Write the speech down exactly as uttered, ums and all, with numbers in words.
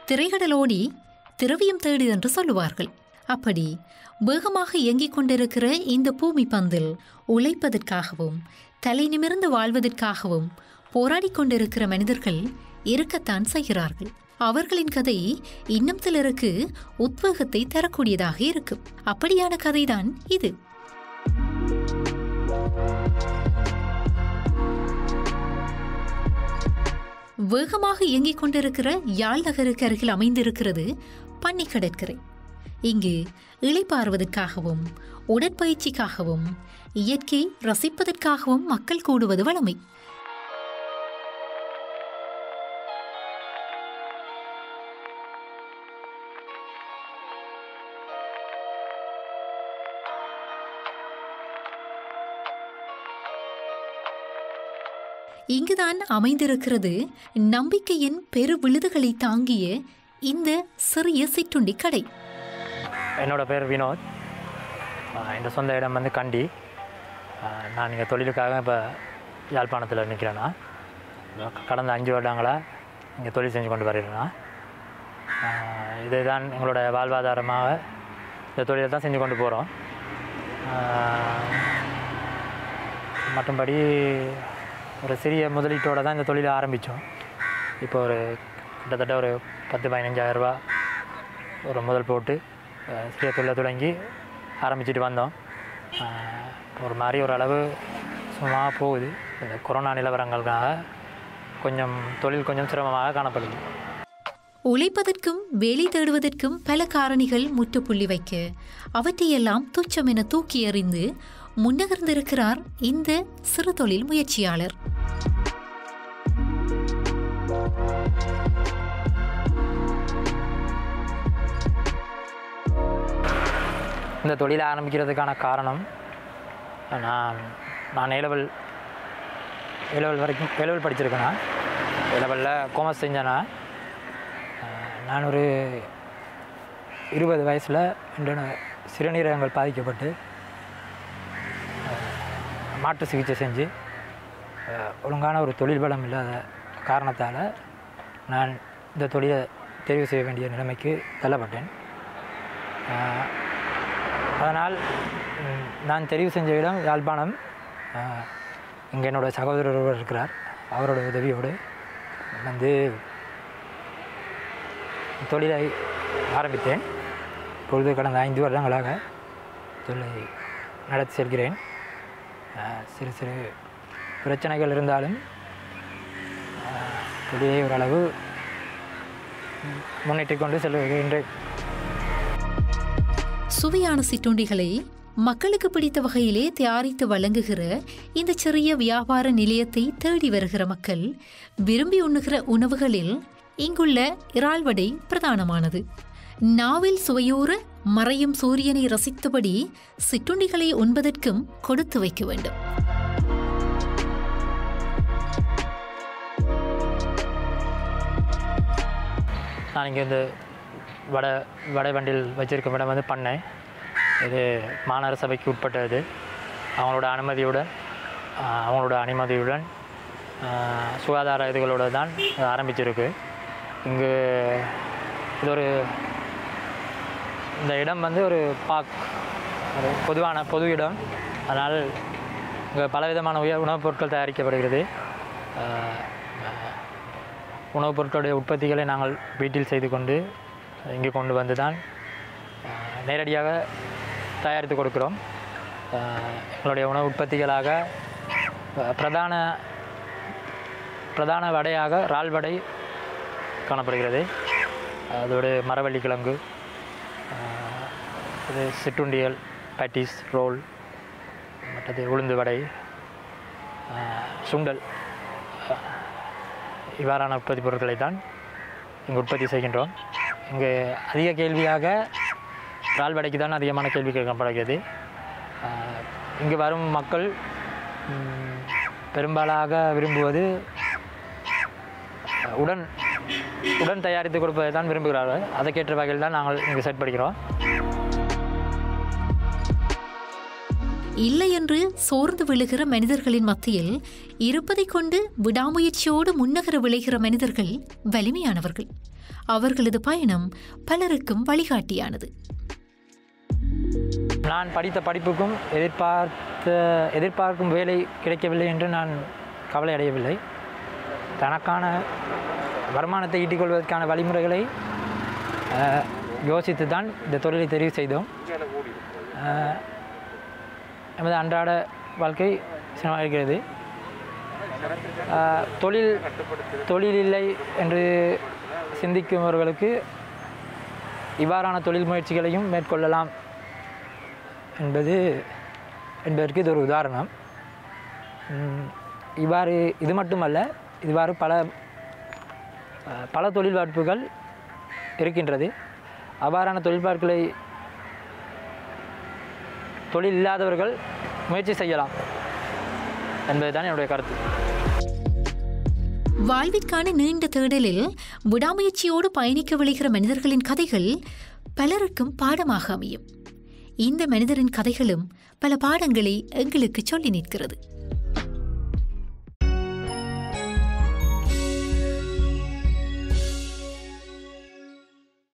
திரைகடலோடி திரவியம் தேடு என்று சொல்லுவார்கள். அப்படி வேகமாக இயங்கிக் கொண்டிருக்கிற இந்த பூமி பந்தில் உழைப்பதற்காகவும் தலை நிமிர்ந்து வாழ்வதற்காகவும் போராடிக் கொண்டிருக்கிற மனிதர்கள் இருக்கத்தான் செய்கிறார்கள். அவர்களின் கதை இன்னும் சிலருக்கு உத்வேகத்தை தரக்கூடியதாக இருக்கும். அப்படியான கதைதான் இது. வேகமாக இயங்கிக் கொண்டிருக்கிற யாழ் நகருக்கு அருகில் அமைந்திருக்கிறது பன்னி கடற்கரை. இங்கு இளைப்பாறுவதற்காகவும் உடற்பயிற்சிக்காகவும் இயற்கை ரசிப்பதற்காகவும் மக்கள் கூடுவது வழமை. இங்குதான் அமைந்திருக்கிறது நம்பிக்கையின் பெரு விழுதுகளை தாங்கிய இந்த சிறிய சிற்றுண்டி கடை. என்னோட பேர் வினோத். இந்த சொந்த இடம் வந்து கண்டி. நான் இங்கே தொழிலுக்காக இப்போ யாழ்ப்பாணத்தில் நிற்கிறேன்னா கடந்த அஞ்சு வருடங்களாக இங்கே தொழில் செஞ்சு கொண்டு வருகிறேன்னா இதுதான் எங்களோட வாழ்வாதாரமாக இந்த தொழிலை தான் செஞ்சு கொண்டு போகிறோம். மற்றபடி ஒரு சிறிய முதலீட்டோடு தான் இந்த தொழிலை ஆரம்பித்தோம். இப்போ ஒரு கிட்டத்தட்ட ஒரு பத்து பதினஞ்சாயிரரூபா ஒரு முதல் போட்டு சிறிய தொழிலை தொடங்கி ஆரம்பிச்சுட்டு வந்தோம். ஒரு மாதிரி ஒரு அளவு சும்மா போகுது. இந்த கொரோனா நிலவரங்களுக்காக கொஞ்சம் தொழில் கொஞ்சம் சிரமமாக காணப்படுது. உழைப்பதற்கும் வேலை தேடுவதற்கும் பல காரணிகள் முற்றுப்புள்ளி வைக்க அவற்றையெல்லாம் துச்சம் என தூக்கி எறிந்து முன்னகர்ந்திருக்கிறார் இந்த சிறு தொழில் முயற்சியாளர். இந்த தொழிலை ஆரம்பிக்கிறதுக்கான காரணம் நான் நான் ஏலெவல் ஏலெவல் வரைக்கும் ஏலெவல் படிச்சிருக்கேன்னா ஏலெவலில் காமர்ஸ் செஞ்சேன்னா நான் ஒரு இருபது வயசில் என்னோட சிறுநீரகங்கள் பாதிக்கப்பட்டு மாற்று சிகிச்சை செஞ்சு ஒழுங்கான ஒரு தொழில் பலம் இல்லாத காரணத்தால் நான் இந்த தொழிலை தெரிவு செய்ய வேண்டிய நிலைமைக்கு தள்ளப்பட்டேன். அதனால் நான் தெரிவு செஞ்ச இடம் யாழ்ப்பாணம். இங்கே என்னோடய சகோதரர் ஒருவர் இருக்கிறார். அவரோட உதவியோடு வந்து தொழிலை ஆரம்பித்தேன். இப்பொழுது கடந்த ஐந்து வருடங்களாக தொழிலை நடத்தி செல்கிறேன். சிறு சிறு பிரச்சனைகள் இருந்தாலும் தொழிலை ஓரளவு முன்னேற்றிக் கொண்டு செல்கின்றேன். சுவையான சிற்றுண்டிகளை மக்களுக்கு பிடித்த வகையிலே தயாரித்து வழங்குகிற இந்த சிறிய வியாபார நிலையத்தை தேடி வருகிற மக்கள் விரும்பி உண்ணுகிற உணவுகளில் இங்குள்ள இறால்வடை பிரதானமானது. நாவில் சுவையூற மறையும் சூரியனை ரசித்தபடி சிற்றுண்டிகளை உண்பதற்கும் கொடுத்து வைக்க வேண்டும். நான் இங்கே இந்த வடை வடை வண்டியில் வச்சுருக்க இடம் வந்து பண்ணை. இது மாநகர சபைக்கு உட்பட்டது. அவங்களோட அனுமதியுடன் அவங்களோட அனுமதியுடன் சுகாதார இதுகளோடு தான் ஆரம்பிச்சிருக்கு. இங்கு இது ஒரு இந்த இடம் வந்து ஒரு பார்க், ஒரு பொதுவான பொது இடம். அதனால் இங்கே பலவிதமான உய உணவுப் பொருட்கள் தயாரிக்கப்படுகிறது. உணவுப் பொருட்களுடைய உற்பத்திகளை நாங்கள் வீட்டில் செய்து கொண்டு இங்கே கொண்டு வந்து தான் நேரடியாக தயாரித்து கொடுக்கிறோம். எங்களுடைய உணவு உற்பத்திகளாக பிரதான பிரதான வடையாக இறால் வடை காணப்படுகிறது. அதோடு மரவள்ளி கிழங்கு, அது சிற்றுண்டியல், பேட்டிஸ், ரோல், மற்றது உளுந்து வடை, சுண்டல், இவ்வாறான உற்பத்தி பொருட்களை தான் இங்கே உற்பத்தி செய்கின்றோம். இங்கே அதிக கேள்வியாக இறால் வடைக்கு தான் அதிகமான கேள்வி கேட்கப்படுகிறது. இங்கு வரும் மக்கள் பெரும்பாலாக விரும்புவது உடன் உடன் தயாரித்து கொடுப்பதை தான் விரும்புகிறார்கள். அதற்கேற்ற வகையில் தான் நாங்கள் இங்கு செயற்படுகிறோம். இல்லை என்று சோர்ந்து விழுகிற மனிதர்களின் மத்தியில் இருப்பதை கொண்டு விடாமுயற்சியோடு முன்னகர விளைகிற மனிதர்கள் வலிமையானவர்கள். அவர்களது பயணம் பலருக்கும் வழிகாட்டியானது. நான் படித்த படிப்புக்கும் எதிர்பார்த்த எதிர்பார்க்கும் வேலை கிடைக்கவில்லை என்று நான் கவலை அடையவில்லை. தனக்கான வருமானத்தை ஈட்டிக்கொள்வதற்கான வழிமுறைகளை யோசித்து தான் இந்த தொழிலை தெரிவு செய்தோம். நமது அன்றாட வாழ்க்கை சிரமமாக இருக்கிறது. தொழில் தொழில் இல்லை என்று சிந்திக்குமவர்களுக்கு இவ்வாறான தொழில் முயற்சிகளையும் மேற்கொள்ளலாம் என்பது என்பதற்கு இது ஒரு உதாரணம். இவ்வாறு இது மட்டுமல்ல, இவ்வாறு பல பல தொழில் வாய்ப்புகள் இருக்கின்றது. அவ்வாறான தொழில் வாய்ப்புகளை தொழில் இல்லாதவர்கள் முயற்சி செய்யலாம் என்பதுதான் என்னுடைய கருத்து. வாழ்விற்கான நீண்ட தேடலில் விடாமுயற்சியோடு பயணிக்க விளைகிற மனிதர்களின் கதைகள் பலருக்கும் பாடமாக அமையும். இந்த மனிதரின் கதைகளும் பல பாடங்களை எங்களுக்கு சொல்லி நிற்கிறது.